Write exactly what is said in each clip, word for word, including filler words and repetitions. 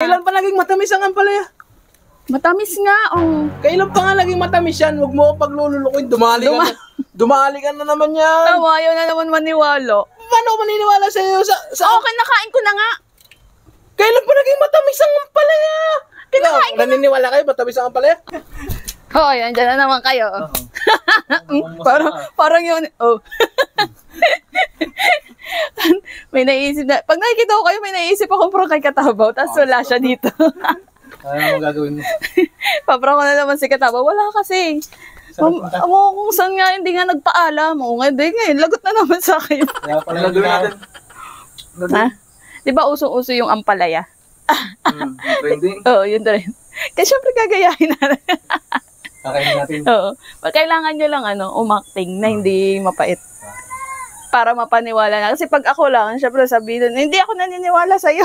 Kailan pa naging matamis ang ampalaya? Matamis nga, oh. Kailan pa nga naging matamis yan? Huwag mo ako paglululokin. Dumali ka Duma- na. Dumali ka na naman yan. Tama, ayaw na naman maniwala. Paano ako maniniwala sa iyo? Sa, sa... Oo, kinakain ko na nga. Kailan pa naging matamis ang ampalaya? Kinakain ko na. Naniniwala kayo matamis ang ampalaya? Hoy, andyan na naman kayo. parang, parang yun, oh. May naisip na, pag nakikita ko kayo, may naisip akong pro kay Katabaw, tapos wala siya dito. Ano mo gagawin mo? Papro ko na naman si Katabaw, wala kasi. Amo kung saan nga, hindi nga nagpaalam. Oo nga, hindi nga, lagot na naman sa akin. Kaya pala gagawin natin. Ha? Di ba usong-uso yung ampalaya? Hmm, trending. Oo, yun rin. Kasi syempre gagayahin natin. Kakainin natin. Oo. Kailangan nyo lang ano, umakting na hindi mapait. Para mapaniwala na. Kasi pag ako lang, syempre sabihin, hindi ako naniniwala sa'yo.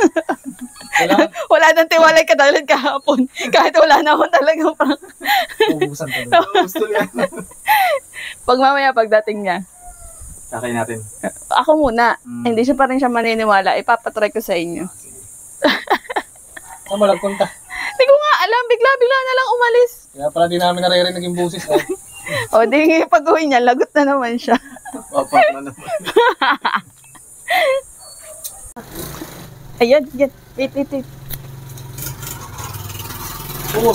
Wala nang tiwala ka dahil kahapon. Kahit wala na akong talagang prank. Ubusan talaga. Gusto niya. Pag mamaya pagdating niya, kakainin natin. ako muna. Mm. Hindi siya pa rin siya maniniwala. Ipapatry ko sa inyo. Saan mo nagpunta? Hindi ko nga alam. Bigla-bigla na lang umalis. Kaya pala di namin naririnig yung busis. Eh. O, di pag-uwi niya, lagot na naman siya. Papak na naman. Ayan, yan. Wait, wait, wait. Oo.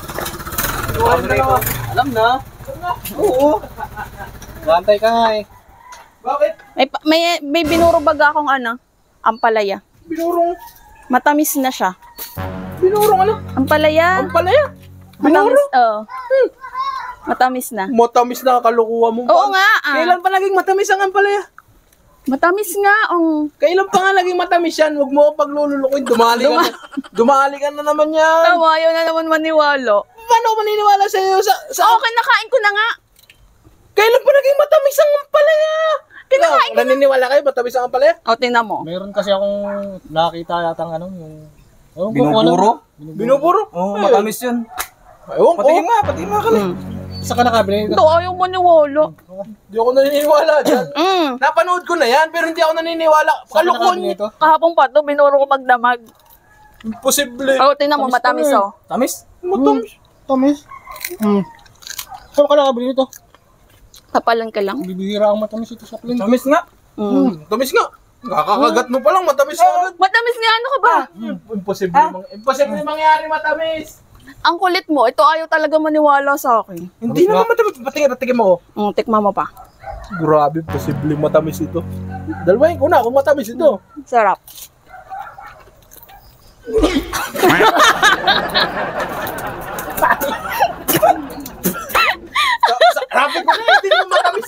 Alam na. Oo. Bantay ka nga eh. Bakit? May, pa- may, may binurubag akong ano, ampalaya. Binurong. Matamis na siya. Binurong ano? Ampalaya. Ang palaya. Matamis, oo. Hmm. Matamis na. Matamis na kalukuha mo. Oo nga, ah. Kailan pa naging matamis ang ampalaya? Matamis nga, oh. Kailan pa nga naging matamis yan? Huwag mo ako paglululokin. Dumali ka na. Dumali ka na naman yan. Tama, ayaw na naman maniwala. Paano ako maniniwala sa iyo? Sa, sa... Oo, kinakain ko na nga. Kailan pa naging matamis ang ampalaya? Kinakain ko na. Naniniwala kayo matamis ang ampalaya? O, tingnan mo. Meron kasi akong nakita yatang ano, yung... Ewan ko kung Binuburo? ano. Binuburo? Oo, oh, matamis yun. Ewan ko. Patingin nga, patingin nga kami. Mm. Isa ka nakabili. Ito, ayaw maniwala. Hindi ako naniniwala dyan. Mm. Napanood ko na yan, pero hindi ako naniniwala. Kalukuhan niyo. ito. Kahapon pa to, binuro ko magdamag. Imposible. O, tingnan mo, matamis, oh. Tamis? Matamis. Tamis. Hmm. Saan ka nakabili nito? Papalan ka lang. Bibihira ang matamis ito sa plane. Tamis nga. Mm. Hmm, tamis nga. Kakakagat mo pa lang, matamis na agad. Matamis nga, ano ka ba? Imposible. Mang imposible mangyari matamis. Ang kulit mo, ito ayaw talaga maniwala sa akin. Hindi naman matamis. Patingin, patingin mo. Mm, tikma mo pa. Grabe, posible matamis ito. Dalawain ko na kung matamis ito. Sarap. Rapi ko na, hindi naman matamis.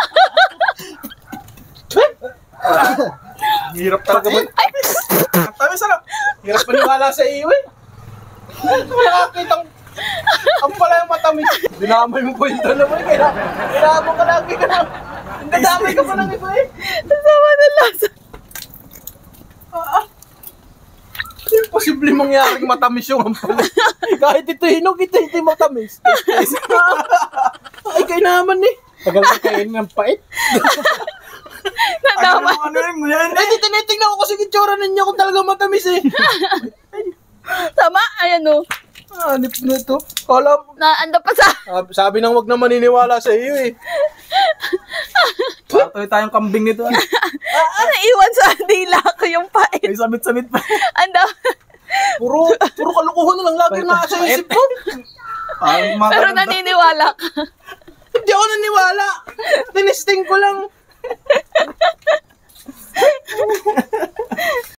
Hirap talaga ba? Matamis ano? Hirap maniwala sa iyo eh. Wala kakitang ang pala yung matamis. Dinamay mo po yung dalawa eh. Kaya kailangan ka lagi ka na. Dadamay ka pa ng iba eh. Sama na lasa. Ah, imposible mangyaring matamis yung ampalaya. Kahit ito hinog, ito hindi matamis. Ay, kayo naman eh. Tagal na kain ng pait. Nadama. Ano yun mo yan? Eh, di tinitingnan ko kasi itsura ninyo kung talaga matamis eh. Tama, ayan o. Ah, nip na ito. Kala mo. Naanda pa sa... Sabi, sabi nang wag na maniniwala sa iyo eh. Partoy tayong kambing nito. Ano, iwan sa dila ko yung pait. May sabit-sabit pa. Anda. Puro, puro kalukuhan na lang lagi na sa isip ko. Parang mga Pero ganun. naniniwala ka. Hindi ako naniwala. Tinesting ko lang.